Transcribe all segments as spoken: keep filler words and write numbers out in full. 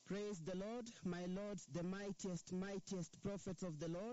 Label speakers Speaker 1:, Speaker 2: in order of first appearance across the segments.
Speaker 1: Praise the Lord, my Lord, the mightiest, mightiest prophets of the Lord.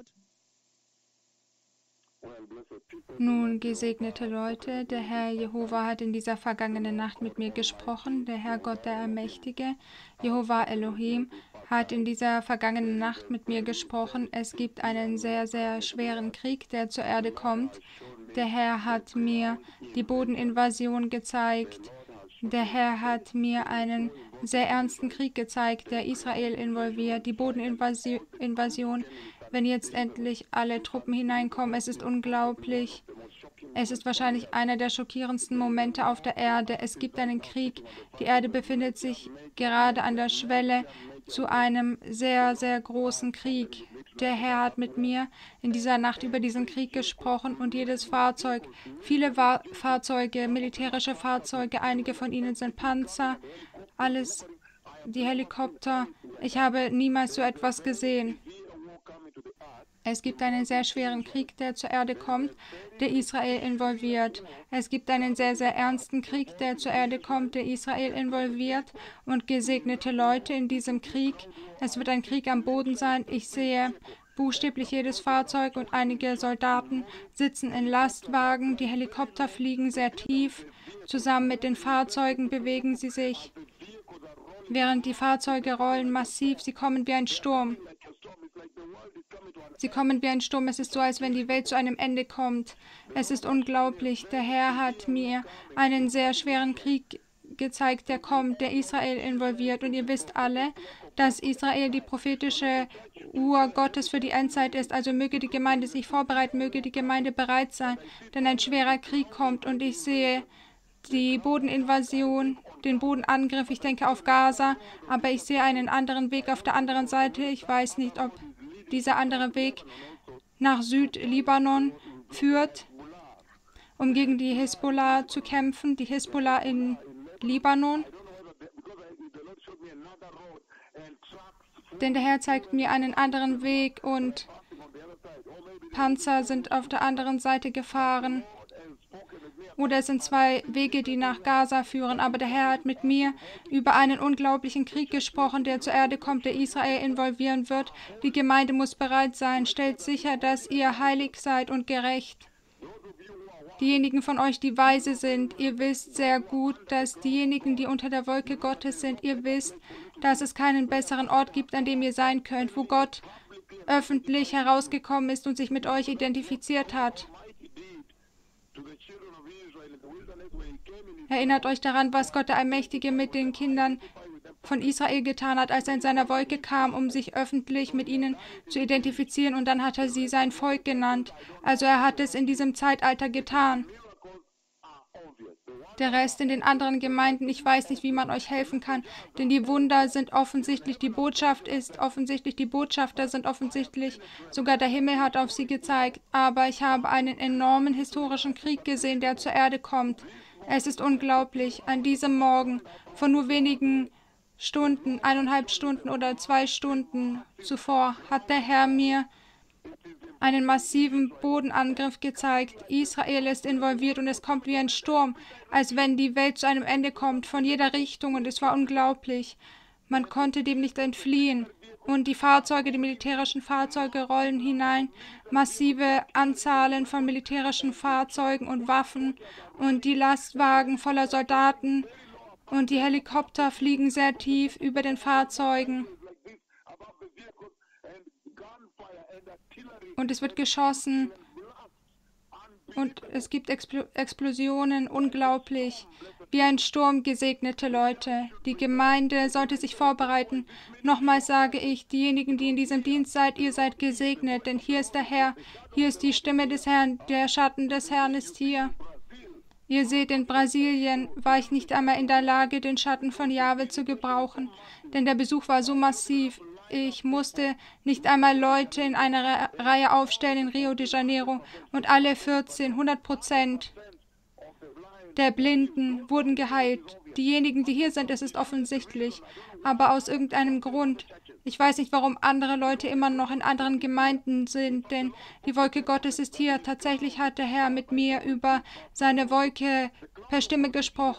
Speaker 2: Nun, gesegnete Leute, der Herr Jehova hat in dieser vergangenen Nacht mit mir gesprochen. Der Herr Gott, der Allmächtige, Jehova Elohim, hat in dieser vergangenen Nacht mit mir gesprochen. Es gibt einen sehr, sehr schweren Krieg, der zur Erde kommt. Der Herr hat mir die Bodeninvasion gezeigt. Der Herr hat mir einen sehr ernsten Krieg gezeigt, der Israel involviert. Die Bodeninvasion, wenn jetzt endlich alle Truppen hineinkommen. Es ist unglaublich. Es ist wahrscheinlich einer der schockierendsten Momente auf der Erde. Es gibt einen Krieg. Die Erde befindet sich gerade an der Schwelle zu einem sehr, sehr großen Krieg. Der Herr hat mit mir in dieser Nacht über diesen Krieg gesprochen und jedes Fahrzeug, viele Wa- Fahrzeuge, militärische Fahrzeuge, einige von ihnen sind Panzer, alles, die Helikopter. Ich habe niemals so etwas gesehen. Es gibt einen sehr schweren Krieg, der zur Erde kommt, der Israel involviert. Es gibt einen sehr, sehr ernsten Krieg, der zur Erde kommt, der Israel involviert und gesegnete Leute in diesem Krieg. Es wird ein Krieg am Boden sein. Ich sehe buchstäblich jedes Fahrzeug und einige Soldaten sitzen in Lastwagen. Die Helikopter fliegen sehr tief. Zusammen mit den Fahrzeugen bewegen sie sich, während die Fahrzeuge rollen massiv. Sie kommen wie ein Sturm. Sie kommen wie ein Sturm. Es ist so, als wenn die Welt zu einem Ende kommt. Es ist unglaublich. Der Herr hat mir einen sehr schweren Krieg gezeigt, der kommt, der Israel involviert. Und ihr wisst alle, dass Israel die prophetische Uhr Gottes für die Endzeit ist. Also möge die Gemeinde sich vorbereiten, möge die Gemeinde bereit sein, denn ein schwerer Krieg kommt. Und ich sehe die Bodeninvasion, den Bodenangriff, ich denke auf Gaza, aber ich sehe einen anderen Weg auf der anderen Seite. Ich weiß nicht, ob dieser andere Weg nach Südlibanon führt, um gegen die Hisbollah zu kämpfen, die Hisbollah in Libanon. Denn der Herr zeigt mir einen anderen Weg und Panzer sind auf der anderen Seite gefahren. Oder es sind zwei Wege, die nach Gaza führen. Aber der Herr hat mit mir über einen unglaublichen Krieg gesprochen, der zur Erde kommt, der Israel involvieren wird. Die Gemeinde muss bereit sein. Stellt sicher, dass ihr heilig seid und gerecht. Diejenigen von euch, die weise sind, ihr wisst sehr gut, dass diejenigen, die unter der Wolke Gottes sind, ihr wisst, dass es keinen besseren Ort gibt, an dem ihr sein könnt, wo Gott öffentlich herausgekommen ist und sich mit euch identifiziert hat. Erinnert euch daran, was Gott der Allmächtige mit den Kindern von Israel getan hat, als er in seiner Wolke kam, um sich öffentlich mit ihnen zu identifizieren, und dann hat er sie sein Volk genannt. Also er hat es in diesem Zeitalter getan. Der Rest in den anderen Gemeinden, ich weiß nicht, wie man euch helfen kann, denn die Wunder sind offensichtlich, die Botschaft ist offensichtlich, die Botschafter sind offensichtlich, sogar der Himmel hat auf sie gezeigt, aber ich habe einen enormen historischen Krieg gesehen, der zur Erde kommt. Es ist unglaublich, an diesem Morgen, vor nur wenigen Stunden, eineinhalb Stunden oder zwei Stunden zuvor, hat der Herr mir einen massiven Bodenangriff gezeigt. Israel ist involviert und es kommt wie ein Sturm, als wenn die Welt zu einem Ende kommt, von jeder Richtung, und es war unglaublich. Man konnte dem nicht entfliehen. Und die Fahrzeuge, die militärischen Fahrzeuge rollen hinein, massive Anzahlen von militärischen Fahrzeugen und Waffen und die Lastwagen voller Soldaten und die Helikopter fliegen sehr tief über den Fahrzeugen. Und es wird geschossen und es gibt Expl- Explosionen, unglaublich. Wie ein Sturm, gesegnete Leute. Die Gemeinde sollte sich vorbereiten. Nochmals sage ich, diejenigen, die in diesem Dienst seid, ihr seid gesegnet, denn hier ist der Herr, hier ist die Stimme des Herrn, der Schatten des Herrn ist hier. Ihr seht, in Brasilien war ich nicht einmal in der Lage, den Schatten von Jahwe zu gebrauchen, denn der Besuch war so massiv. Ich musste nicht einmal Leute in einer Reihe aufstellen in Rio de Janeiro und alle vierzehn, hundert Prozent der Blinden wurden geheilt. Diejenigen, die hier sind, es ist offensichtlich, aber aus irgendeinem Grund. Ich weiß nicht, warum andere Leute immer noch in anderen Gemeinden sind, denn die Wolke Gottes ist hier. Tatsächlich hat der Herr mit mir über seine Wolke per Stimme gesprochen.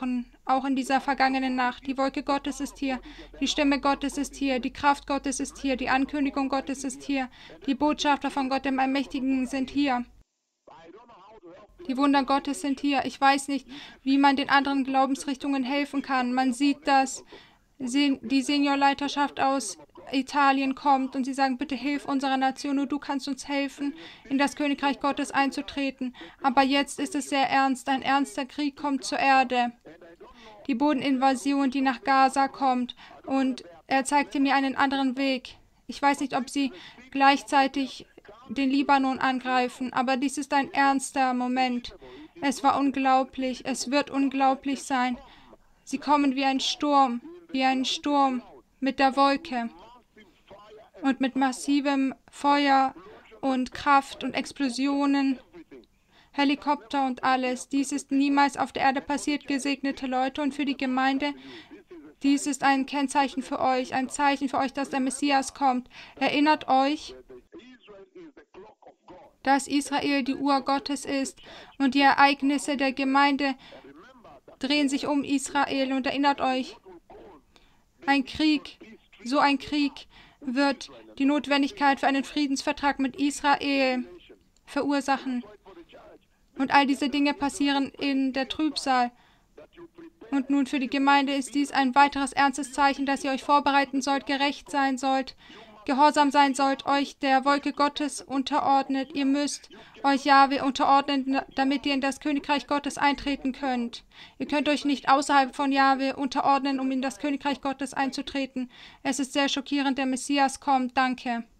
Speaker 2: auch in dieser vergangenen Nacht. Die Wolke Gottes ist hier, die Stimme Gottes ist hier, die Kraft Gottes ist hier, die Ankündigung Gottes ist hier, die Botschafter von Gott dem Allmächtigen sind hier. Die Wunder Gottes sind hier. Ich weiß nicht, wie man den anderen Glaubensrichtungen helfen kann. Man sieht, dass die Seniorleiterschaft aus Italien kommt und sie sagen, bitte hilf unserer Nation, nur du kannst uns helfen, in das Königreich Gottes einzutreten. Aber jetzt ist es sehr ernst. Ein ernster Krieg kommt zur Erde. Die Bodeninvasion, die nach Gaza kommt. Und er zeigte mir einen anderen Weg. Ich weiß nicht, ob sie gleichzeitig den Libanon angreifen, aber dies ist ein ernster Moment. Es war unglaublich, es wird unglaublich sein. Sie kommen wie ein Sturm, wie ein Sturm mit der Wolke und mit massivem Feuer und Kraft und Explosionen, Helikopter und alles. Dies ist niemals auf der Erde passiert, gesegnete Leute, und für die Gemeinde. Dies ist ein Kennzeichen für euch, ein Zeichen für euch, dass der Messias kommt. Erinnert euch, dass Israel die Uhr Gottes ist und die Ereignisse der Gemeinde drehen sich um Israel. Und erinnert euch, ein Krieg, so ein Krieg wird die Notwendigkeit für einen Friedensvertrag mit Israel verursachen. Und all diese Dinge passieren in der Trübsal. Und nun für die Gemeinde ist dies ein weiteres ernstes Zeichen, dass ihr euch vorbereiten sollt, gerecht sein sollt, gehorsam sein sollt, euch der Wolke Gottes unterordnet. Ihr müsst euch Jahwe unterordnen, damit ihr in das Königreich Gottes eintreten könnt. Ihr könnt euch nicht außerhalb von Jahwe unterordnen, um in das Königreich Gottes einzutreten. Es ist sehr schockierend, der Messias kommt. Danke.